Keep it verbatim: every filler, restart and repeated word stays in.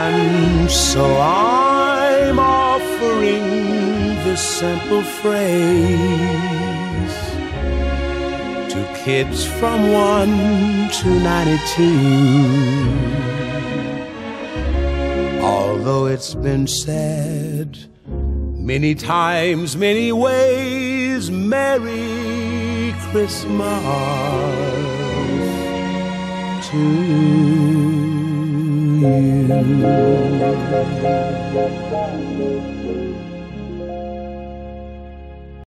one, so I'm offering this simple phrase to kids from one to ninety-two. Although it's been said many times, many ways, Merry Christmas to you.